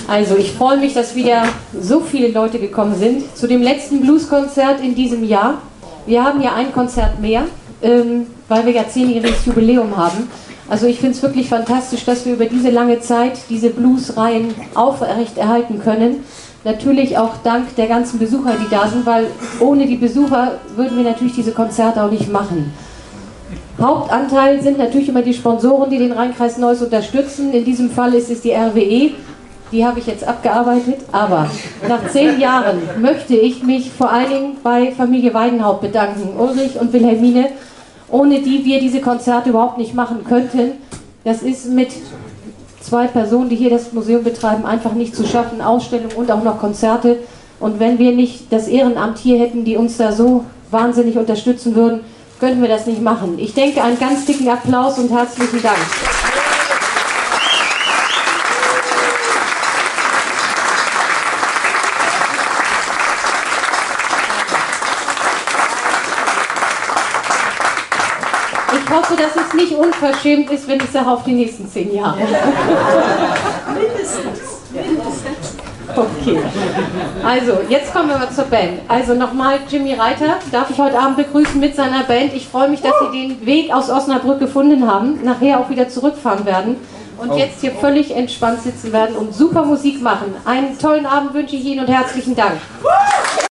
Also ich freue mich, dass wieder so viele Leute gekommen sind zu dem letzten Blueskonzert in diesem Jahr. Wir haben ja ein Konzert mehr, weil wir ja 10-jähriges Jubiläum haben. Also ich finde es wirklich fantastisch, dass wir über diese lange Zeit diese Blues-Reihen aufrechterhalten können. Natürlich auch dank der ganzen Besucher, die da sind, weil ohne die Besucher würden wir natürlich diese Konzerte auch nicht machen. Hauptanteil sind natürlich immer die Sponsoren, die den Rheinkreis Neuss unterstützen. In diesem Fall ist es die RWE. Die habe ich jetzt abgearbeitet, aber nach 10 Jahren möchte ich mich vor allen Dingen bei Familie Weidenhaupt bedanken, Ulrich und Wilhelmine, ohne die wir diese Konzerte überhaupt nicht machen könnten. Das ist mit 2 Personen, die hier das Museum betreiben, einfach nicht zu schaffen, Ausstellungen und auch noch Konzerte. Und wenn wir nicht das Ehrenamt hier hätten, die uns da so wahnsinnig unterstützen würden, könnten wir das nicht machen. Ich denke, einen ganz dicken Applaus und herzlichen Dank. Ich hoffe, dass es nicht unverschämt ist, wenn ich sage, auf die nächsten 10 Jahre. Mindestens. Okay. Also, jetzt kommen wir mal zur Band. Also nochmal Jimmy Reiter darf ich heute Abend begrüßen mit seiner Band. Ich freue mich, dass Sie den Weg aus Osnabrück gefunden haben, nachher auch wieder zurückfahren werden und jetzt hier völlig entspannt sitzen werden und super Musik machen. Einen tollen Abend wünsche ich Ihnen und herzlichen Dank.